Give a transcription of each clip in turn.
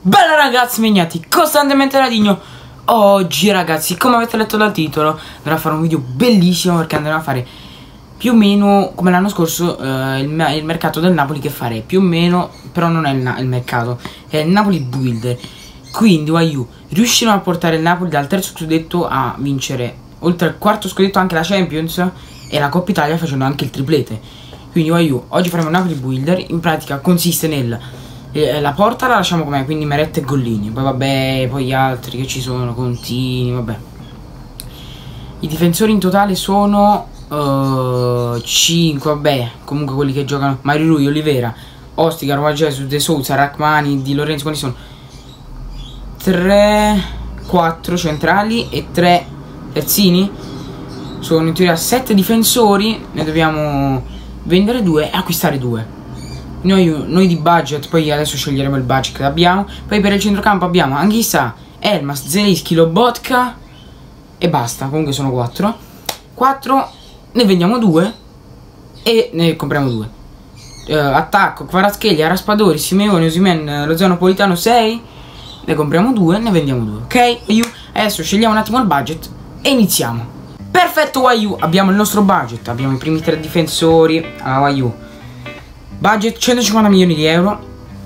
Bella ragazzi, mignati, costantemente Radigno. Oggi ragazzi, come avete letto dal titolo, andrò a fare un video bellissimo perché andrò a fare più o meno come l'anno scorso il mercato del Napoli, che farei più o meno, però non è il mercato, è il Napoli Builder. Quindi riuscirò a portare il Napoli dal terzo scudetto a vincere, oltre al quarto scudetto, anche la Champions e la Coppa Italia, facendo anche il triplete. Quindi oggi faremo il Napoli Builder. In pratica consiste nel la porta la lasciamo com'è, quindi Meret e Gollini. Poi vabbè, poi gli altri che ci sono, Contini, vabbè. I difensori in totale sono 5, vabbè. Comunque quelli che giocano: Mario Rui, Olivera, Ostigar, Wagesu, De Souza, Rachmani, Di Lorenzo. Quanti sono? 3, 4 centrali e 3 terzini. Sono in teoria 7 difensori. Ne dobbiamo vendere 2 e acquistare 2. Noi di budget, poi adesso sceglieremo il budget che abbiamo. Poi per il centrocampo abbiamo Anghisa, Elmas, Zelinski, Lobotka e basta. Comunque sono 4. 4, ne vendiamo 2 e ne compriamo 2. Attacco: Kvaratskhelia, Raspadori, Simeone, Osimhen, Lozano, Politano. 6, ne compriamo 2, ne vendiamo 2. Ok, adesso scegliamo un attimo il budget e iniziamo. Perfetto, abbiamo il nostro budget, abbiamo i primi 3 difensori. Allora, budget 150 milioni di euro.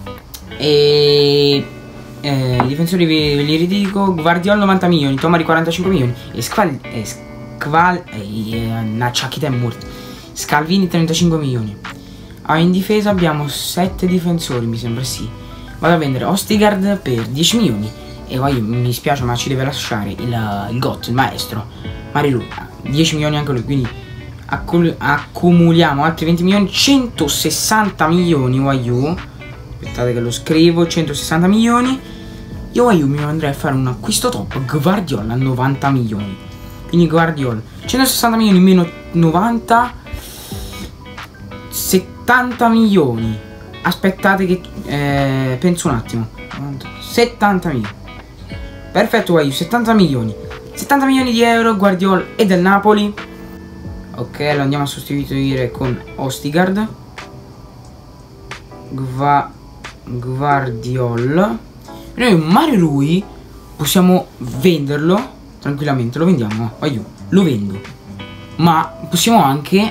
E i difensori ve li ridico: Guardiola 90 milioni, Tomari 45 milioni e Scalvini 35 milioni. In difesa abbiamo 7 difensori, mi sembra, sì. Vado a vendere Ostigard per 10 milioni. E mi spiace, ma ci deve lasciare il GOT, il maestro Mario Rui, 10 milioni anche lui. Quindi accumuliamo altri 20 milioni, 160 milioni. Aspettate che lo scrivo: 160 milioni. Io mi andrei a fare un acquisto top Guardiola 90 milioni. Quindi Guardiola 160 milioni meno 90, 70 milioni. Aspettate che penso un attimo. 70 milioni. Perfetto, 70 milioni. 70 milioni di euro Guardiola e del Napoli. Ok, lo andiamo a sostituire con Ostigard, Guardiola. Noi Mario Rui possiamo venderlo tranquillamente, lo vendiamo, lo vendo. Ma possiamo anche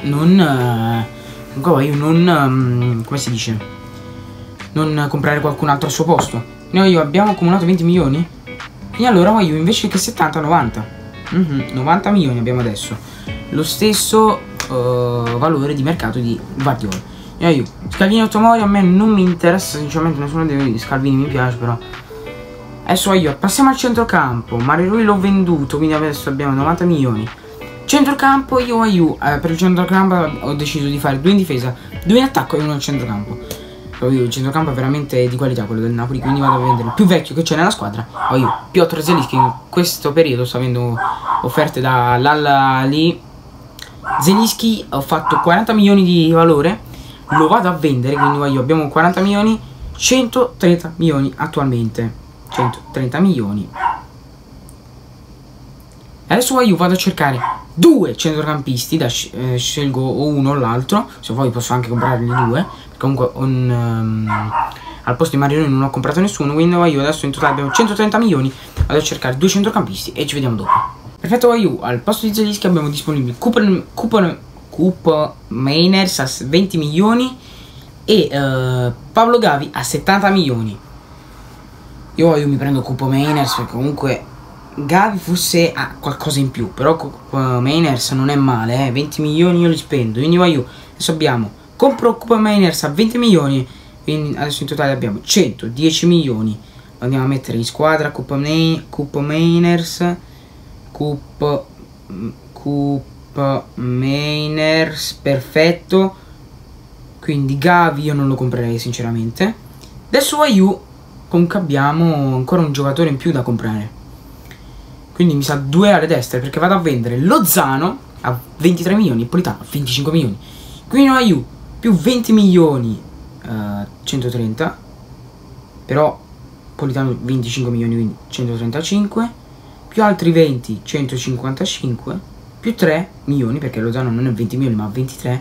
come si dice, non comprare qualcun altro al suo posto. Noi abbiamo accumulato 20 milioni. E allora invece che 70, 90. 90 milioni abbiamo adesso. Lo stesso valore di mercato di Guardiola. Scalvini e Tomori a me non mi interessa sinceramente, nessuno dei Scalvini mi piace, però. Adesso passiamo al centrocampo. Mario Rui l'ho venduto, quindi adesso abbiamo 90 milioni. Centrocampo, per il centrocampo ho deciso di fare 2 in difesa, 2 in attacco e 1 al centrocampo. Il centrocampo è veramente di qualità, quello del Napoli, quindi vado a vendere il più vecchio che c'è nella squadra. Piotr Zelinski in questo periodo sta avendo offerte dall'Al-Ahly. Zelinski ho fatto 40 milioni di valore, lo vado a vendere, quindi abbiamo 40 milioni, 130 milioni attualmente. 130 milioni. Adesso vado a cercare 2 centrocampisti, scelgo o uno o l'altro, se poi posso anche comprarli 2, perché comunque al posto di Mario non ho comprato nessuno, quindi adesso in totale abbiamo 130 milioni, vado a cercare 2 centrocampisti e ci vediamo dopo. Perfetto, al posto di Zelinski abbiamo disponibili Coupe Mainers a 20 milioni e Pablo Gavi a 70 milioni. Io mi prendo Coupe Mainers perché comunque Gavi forse ha qualcosa in più, però Mainers non è male, 20 milioni io li spendo. Quindi adesso compro Coupe Mainers a 20 milioni, quindi adesso in totale abbiamo 110 milioni. Lo andiamo a mettere in squadra: Coupe Mainers, Coupe Mainers, perfetto. Quindi Gavi io non lo comprerei sinceramente. Adesso comunque abbiamo ancora un giocatore in più da comprare, quindi mi sa 2 alle destre, perché vado a vendere Lozano a 23 milioni e Politano a 25 milioni. Quindi più 20 milioni, 130, però Politano 25 milioni, quindi 135, più altri 20, 155, più 3 milioni, perché Lozano non è 20 milioni ma 23,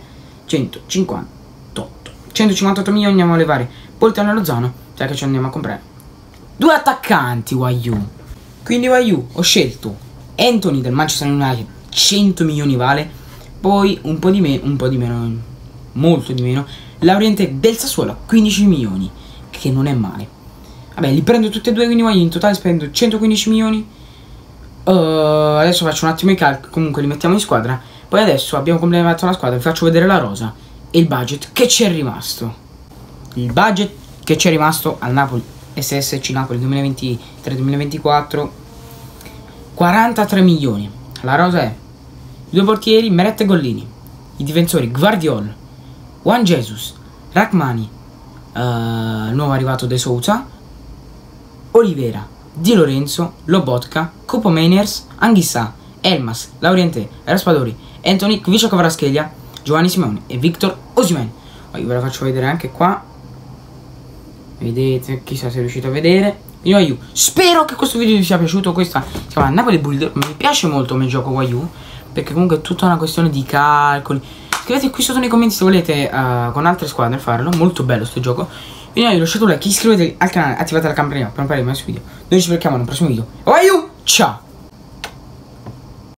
158 milioni. Andiamo a levare Politano e Lozano, cioè che ci andiamo a comprare 2 attaccanti Waiu. Quindi Waiu ho scelto Anthony del Manchester United, 100 milioni vale. Poi un po' di meno, molto di meno, Lauriente del Sassuolo, 15 milioni, che non è male. Vabbè, li prendo tutti e due, quindi in totale spendo 115 milioni. Adesso faccio un attimo i calcoli, comunque li mettiamo in squadra. Poi adesso abbiamo completato la squadra, vi faccio vedere la rosa e il budget che ci è rimasto. Il budget che ci è rimasto al Napoli SSC Napoli 2023-2024, 43 milioni. La rosa è i 2 portieri Meret e Gollini, i difensori Gvardiol, Juan Jesus, Rachmani, nuovo arrivato De Souza, Olivera, Di Lorenzo, Lobotka, Copo Mainers, Anghissà, Elmas, Lauriente, Raspadori, Anthony, Kvicha Kvaratskhelia, Giovanni Simeone e Victor Osimhen. Io ve la faccio vedere anche qua. Vedete, chissà se riuscite a vedere. Io spero che questo video vi sia piaciuto. Questa si chiama Napoli Bulldog. Mi piace molto come gioco Waiu, perché comunque è tutta una questione di calcoli. Scrivete qui sotto nei commenti se volete con altre squadre farlo. Molto bello sto gioco. Quindi lasciate un like, iscrivetevi al canale, attivate la campanella per non perdere mai su video. Noi ci vediamo nel prossimo video. Waiu, ciao!